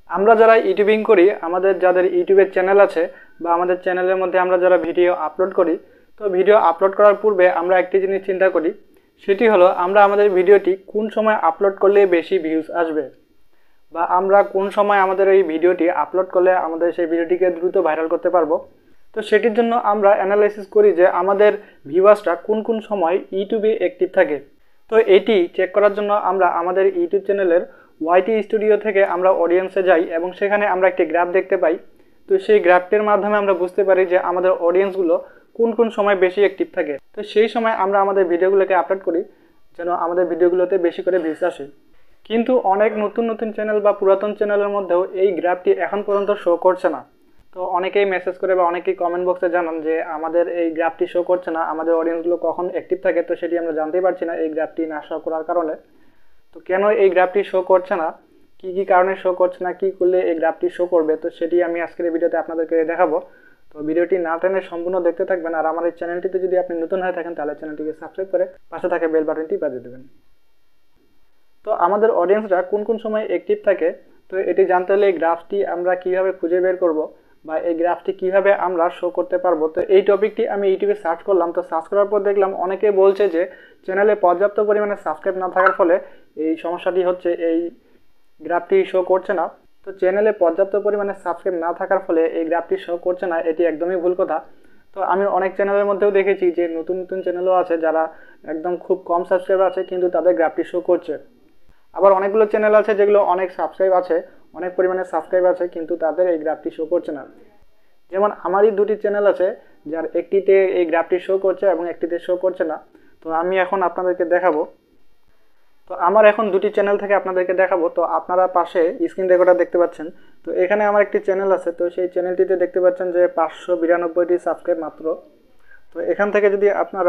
আমরা যারা ইউটিউবিং করি, আমাদের যাদের ইউটিউবের চ্যানেল আছে বা আমাদের চ্যানেলের মধ্যে আমরা যারা ভিডিও আপলোড করি, তো ভিডিও আপলোড করার পূর্বে আমরা একটি জিনিস চিন্তা করি, সেটি হলো আমরা আমাদের ভিডিওটি কোন সময় আপলোড করলে বেশি ভিউজ আসবে, বা আমরা কোন সময় আমাদের এই ভিডিওটি আপলোড করলে আমাদের সেই ভিডিওটিকে দ্রুত ভাইরাল করতে পারবো। তো সেটির জন্য আমরা অ্যানালাইসিস করি যে আমাদের ভিউয়ার্সটা কোন কোন সময় ইউটিউবে অ্যাক্টিভ থাকে। তো এটি চেক করার জন্য আমরা আমাদের ইউটিউব চ্যানেলের ওয়াইটি স্টুডিও থেকে আমরা অডিয়েন্সে যাই এবং সেখানে আমরা একটি গ্রাফ দেখতে পাই। তো সেই গ্রাফটির মাধ্যমে আমরা বুঝতে পারি যে আমাদের অডিয়েন্সগুলো কোন কোন সময় বেশি অ্যাক্টিভ থাকে। তো সেই সময় আমরা আমাদের ভিডিওগুলোকে আপলোড করি যেন আমাদের ভিডিওগুলোতে বেশি করে ভিউজ আসে। কিন্তু অনেক নতুন নতুন চ্যানেল বা পুরাতন চ্যানেলের মধ্যেও এই গ্রাফটি এখন পর্যন্ত শো করছে না। তো অনেকেই মেসেজ করে বা অনেকেই কমেন্ট বক্সে জানান যে আমাদের এই গ্রাফটি শো করছে না, আমাদের অডিয়েন্সগুলো কখন অ্যাক্টিভ থাকে তো সেটি আমরা জানতেই পারছি না এই গ্রাফটি না শো করার কারণে। তো কেন এই গ্রাফটি শো করছে না, কি কি কারণে শো করছে না, কি করলে এই গ্রাফটি শো করবে, তো সেটি আমি আজকের এই ভিডিওতে আপনাদেরকে দেখাবো। তো ভিডিওটি না টেনে সম্পূর্ণ দেখতে থাকবেন। আর আমার এই চ্যানেলটিতে যদি আপনি নতুন হয়ে থাকেন তাহলে চ্যানেলটিকে সাবস্ক্রাইব করে পাশে থাকা বেল বাটনটি বাজিয়ে দেবেন। তো আমাদের অডিয়েন্সরা কোন কোন সময় অ্যাক্টিভ থাকে, তো এটি জানতে হলে এই গ্রাফটি আমরা কিভাবে খুঁজে বের করব বা এই গ্রাফটি কিভাবে আমরা শো করতে পারবো, তো এই টপিকটি আমি ইউটিউবে সার্চ করলাম। তো সার্চ করার পর দেখলাম অনেকে বলছে যে চ্যানেলে পর্যাপ্ত পরিমাণে সাবস্ক্রাইব না থাকার ফলে এই সমস্যাটি হচ্ছে, এই গ্রাফটি শো করছে না। তো চ্যানেলে পর্যাপ্ত পরিমাণে সাবস্ক্রাইব না থাকার ফলে এই গ্রাফটি শো করছে না, এটি একদমই ভুল কথা। তো আমি অনেক চ্যানেলের মধ্যেও দেখেছি যে নতুন নতুন চ্যানেলও আছে যারা একদম খুব কম সাবস্ক্রাইবার আছে কিন্তু তাদের গ্রাফটি শো করছে। আবার অনেকগুলো চ্যানেল আছে যেগুলো অনেক সাবস্ক্রাইব আছে, অনেক পরিমাণে সাবস্ক্রাইব আছে কিন্তু তাদের এই গ্রাফটি শো করছে না। যেমন আমারই দুটি চ্যানেল আছে যার একটিতে এই গ্রাফটি শো করছে এবং একটিতে শো করছে না। তো আমি এখন আপনাদেরকে দেখাবো। তো আমার এখন দুটি চ্যানেল থেকে আপনাদেরকে দেখাবো। তো আপনারা পাশে স্ক্রিন রেকর্ডার দেখতে পাচ্ছেন। তো এখানে আমার একটি চ্যানেল আছে, তো সেই চ্যানেলটিতে দেখতে পাচ্ছেন যে 592টি সাবস্ক্রাইব মাত্র। তো এখান থেকে যদি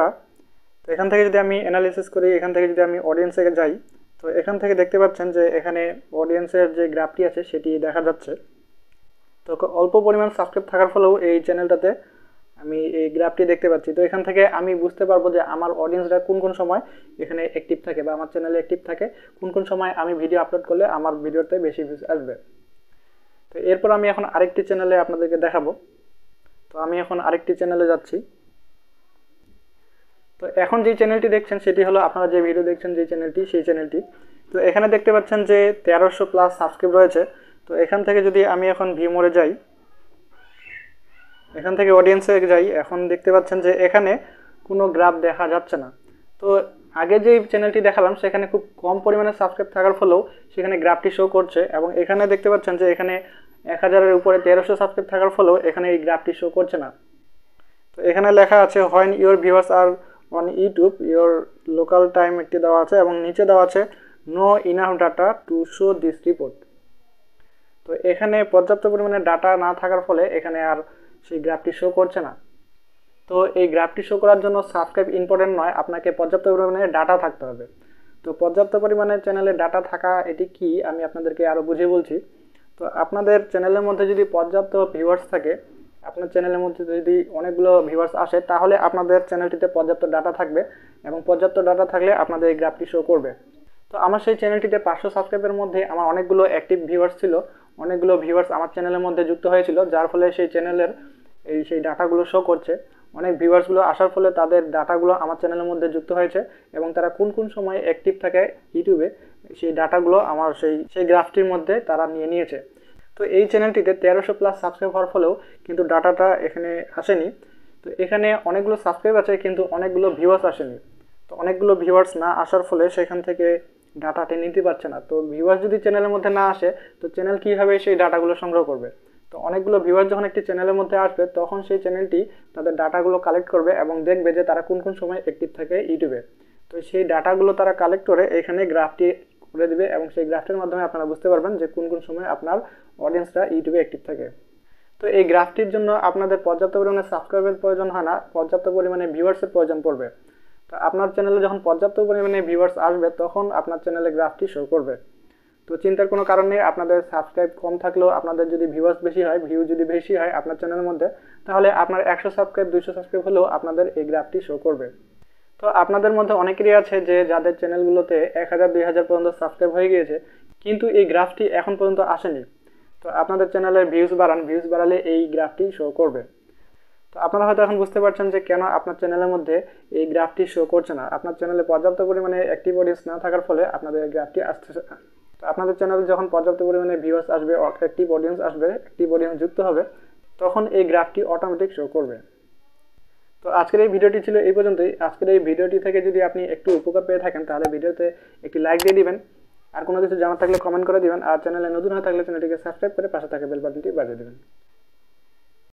আমি অ্যানালিসিস করি, এখান থেকে যদি আমি অডিয়েন্সে যাই, তো এখান থেকে দেখতে পাচ্ছেন যে এখানে অডিয়েন্সের যে গ্রাফটি আছে সেটি দেখা যাচ্ছে। তো অল্প পরিমাণ সাবস্ক্রাইব থাকার ফলেও এই চ্যানেলটাতে আমি এই গ্রাফটি দেখতে পাচ্ছি। তো এখান থেকে আমি বুঝতে পারবো যে আমার অডিয়েন্সরা কোন কোন সময় এখানে অ্যাক্টিভ থাকে বা আমার চ্যানেলে অ্যাক্টিভ থাকে, কোন কোন সময় আমি ভিডিও আপলোড করলে আমার ভিডিওতে বেশি ভিউজ আসবে। তো এরপর আমি এখন আরেকটি চ্যানেলে আপনাদেরকে দেখাবো। তো আমি এখন আরেকটি চ্যানেলে যাচ্ছি। তো এখন যে চ্যানেলটি দেখছেন সেটি হলো আপনারা যে ভিডিও দেখছেন যে চ্যানেলটি, সেই চ্যানেলটি। তো এখানে দেখতে পাচ্ছেন যে 1300+ সাবস্ক্রাইব রয়েছে। তো এখান থেকে যদি আমি এখন ভিউ মোডে যাই, এখান থেকে অডিয়েন্সে যাই, এখন দেখতে পাচ্ছেন যে এখানে কোনো গ্রাফ দেখা যাচ্ছে না। তো আগে যে চ্যানেলটি দেখালাম সেখানে খুব কম পরিমাণে সাবস্ক্রাইব থাকার ফলেও সেখানে গ্রাফটি শো করছে, এবং এখানে দেখতে পাচ্ছেন যে এখানে 1000-এর উপরে 1300 সাবস্ক্রাইব থাকার ফলেও এখানে এই গ্রাফটি শো করছে না। তো এখানে লেখা আছে when your viewers are on YouTube your local time একটি দেওয়া আছে এবং নিচে দেওয়া আছে no enough data to show this report. তো এখানে পর্যাপ্ত পরিমাণে ডাটা না থাকার ফলে এখানে আর সেই গ্রাফটি শো করছে না। তো এই গ্রাফটি শো করার জন্য সাবস্ক্রাইব ইম্পর্টেন্ট নয়, আপনাকে পর্যাপ্ত পরিমাণে ডাটা থাকতে হবে। তো পর্যাপ্ত পরিমাণে চ্যানেলে ডাটা থাকা এটি কি আমি আপনাদেরকে আরও বুঝিয়ে বলছি। তো আপনাদের চ্যানেলের মধ্যে যদি পর্যাপ্ত ভিউয়ার্স থাকে, আপনার চ্যানেলের মধ্যে যদি অনেকগুলো ভিউয়ার্স আসে, তাহলে আপনাদের চ্যানেলটিতে পর্যাপ্ত ডাটা থাকবে, এবং পর্যাপ্ত ডাটা থাকলে আপনাদের এই গ্রাফটি শো করবে। তো আমার সেই চ্যানেলটিতে 500 সাবস্ক্রাইবের মধ্যে আমার অনেকগুলো অ্যাক্টিভ ভিউয়ার্স ছিল, অনেকগুলো ভিউয়ার্স আমার চ্যানেলের মধ্যে যুক্ত হয়েছিল, যার ফলে সেই চ্যানেলের সেই ডাটাগুলো শো করছে। অনেক ভিউয়ার্সগুলো আসার ফলে তাদের ডাটাগুলো আমার চ্যানেলের মধ্যে যুক্ত হয়েছে, এবং তারা কোন কোন সময় অ্যাক্টিভ থাকে ইউটিউবে সেই ডাটাগুলো আমার সেই গ্রাফটির মধ্যে তারা নিয়ে নিয়েছে। তো এই চ্যানেলটিতে 1300+ সাবস্ক্রাইব হওয়ার ফলেও কিন্তু ডাটাটা এখানে আসেনি। তো এখানে অনেকগুলো সাবস্ক্রাইব আছে কিন্তু অনেকগুলো ভিউয়ার্স আসেনি। তো অনেকগুলো ভিউয়ার্স না আসার ফলে সেখান থেকে ডাটাটা নিতে পারছে না। তো ভিউয়ার্স যদি চ্যানেলের মধ্যে না আসে তো চ্যানেল কীভাবে সেই ডাটাগুলো সংগ্রহ করবে। তো অনেকগুলো ভিউয়ার্স যখন একটি চ্যানেলের মধ্যে আসবে তখন সেই চ্যানেলটি তাদের ডাটাগুলো কালেক্ট করবে এবং দেখবে যে তারা কোন কোন সময় অ্যাক্টিভ থাকে ইউটিউবে। তো সেই ডাটাগুলো তারা কালেক্ট করে এখানে গ্রাফটি করে দিবে, এবং সেই গ্রাফটির মাধ্যমে আপনারা বুঝতে পারবেন যে কোন কোন সময় আপনার অডিয়েন্সরা ইউটিউবে অ্যাক্টিভ থাকে। তো এই গ্রাফটির জন্য আপনাদের পর্যাপ্ত পরিমাণে সাবস্ক্রাইবের প্রয়োজন হয় না, পর্যাপ্ত পরিমাণে ভিউয়ার্সের প্রয়োজন পড়বে। তো আপনার চ্যানেলে যখন পর্যাপ্ত পরিমাণে ভিউয়ার্স আসবে তখন আপনার চ্যানেলে গ্রাফটি শো করবে। তো চিন্তার কোনো কারণ নেই, আপনাদের সাবস্ক্রাইব কম থাকলেও আপনাদের যদি ভিউয়ার্স বেশি হয়, ভিউ যদি বেশি হয় আপনার চ্যানেলের মধ্যে, তাহলে আপনার 100 সাবস্ক্রাইব 200 সাবস্ক্রাইব হলেও আপনাদের এই গ্রাফটি শো করবে। তো আপনাদের মধ্যে অনেকেরই আছে যে যাদের চ্যানেলগুলোতে 1000-2000 পর্যন্ত সাবস্ক্রাইব হয়ে গিয়েছে কিন্তু এই গ্রাফটি এখন পর্যন্ত আসেনি। তো আপনাদের চ্যানেলের ভিউজ বাড়ান, ভিউজ বাড়ালে এই গ্রাফটি শো করবে। তো আপনারা হয়তো এখন বুঝতে পারছেন যে কেন আপনার চ্যানেলের মধ্যে এই গ্রাফটি শো করছে না। আপনার চ্যানেলে পর্যাপ্ত পরিমাণে অ্যাক্টিভ অডিয়েন্স না থাকার ফলে আপনাদের এই গ্রাফটি আসতেছে না। তো আপনাদের চ্যানেলে যখন পর্যাপ্ত পরিমাণে ভিউয়ার্স আসবে, অ্যাক্টিভ অডিয়েন্স আসবে, অ্যাক্টিভ অডিয়েন্স যুক্ত হবে, তখন এই গ্রাফটি অটোমেটিক শো করবে। তো আজকের এই ভিডিওটি ছিল এই পর্যন্তই। আজকের এই ভিডিওটি থেকে যদি আপনি একটু উপকার পেয়ে থাকেন তাহলে ভিডিওতে একটি লাইক দিয়ে দিবেন। আর কোনো কিছু জানার থাকলে কমেন্ট করে দিবেন। আর চ্যানেলে নতুন হয়ে থাকলে চ্যানেলটিকে সাবস্ক্রাইব করে পাশে থাকা বেল বাটনটি বাজিয়ে দিবেন।